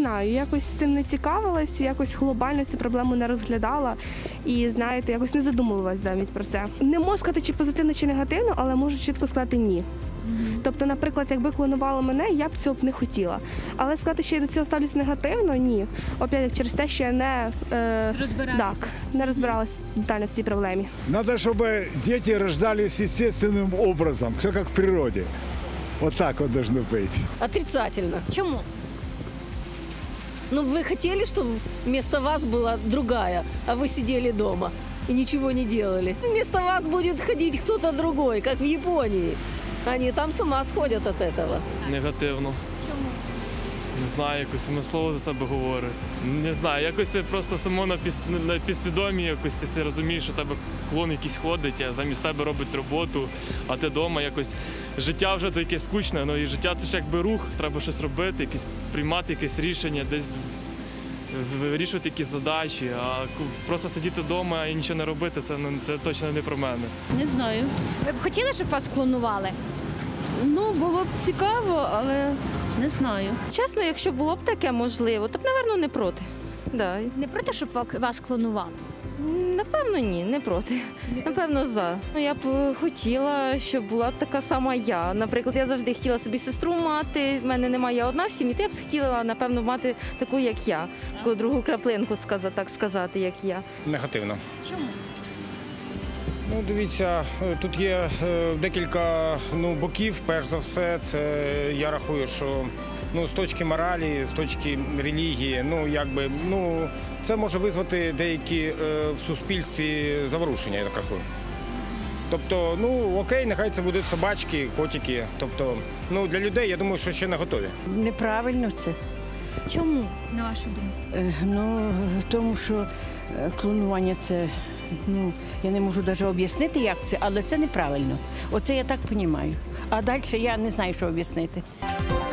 знаю, якось з цим не цікавилась, якось глобально цю проблему не розглядала і, знаєте, якось не задумувалась навіть про це. Не можу сказати, чи позитивно, чи негативно, але можу чітко сказати ні. Тобто, наприклад, якби клонували мене, я б цього б не хотіла. Але сказати, що я до цього ставлюсь негативно, ні. Опять через те, що я не розбиралась детально в цій проблемі. Надо, чтобы дети рождались естественным образом, все как в природе. Вот так вот должно быть. Отрицательно. Чому? Ну, вы хотели, чтобы вместо вас была другая, а вы сидели дома и ничего не делали. Вместо вас будет ходить кто-то другой, как в Японии. Они там с ума сходят от этого. Негативно. Чому? Не знаю, якось слово за себе говорить. Не знаю, якось це просто само на підсвідомі, якось ти все розумієш, що тебе клон якийсь ходить, а замість тебе робить роботу, а ти вдома якось життя вже таке скучне, ну і життя це ж якби рух, треба щось робити, якісь приймати якесь рішення, десь вирішувати якісь задачі, а просто сидіти вдома і нічого не робити, це точно не про мене. Не знаю. Ви б хотіли, щоб вас клонували? Ну, було б цікаво, але не знаю. Чесно, якщо було б таке можливо, то б, напевно, не проти. Да. Не проти, щоб вас клонували? Напевно, ні, не проти. Напевно, за. Ну, я б хотіла, щоб була б така сама я. Наприклад, я завжди хотіла собі сестру мати, в мене немає я одна в сім'ї, то я б хотіла, напевно, мати таку, як я. Таку другу краплинку, так сказати, як я. Негативно. Чому? Ну, дивіться, тут є декілька боків. Перш за все, це я рахую, що з точки моралі, з точки релігії, це може визвати деякі в суспільстві заворушення, я так рахую. Тобто, окей, нехай це будуть собачки, котики. Тобто, для людей, я думаю, що ще не готові. Неправильно це. Чому, на вашу думку? Тому що клонування це, я не можу навіть об'яснити, як це, але це неправильно. Оце я так розумію. А далі я не знаю, що об'яснити.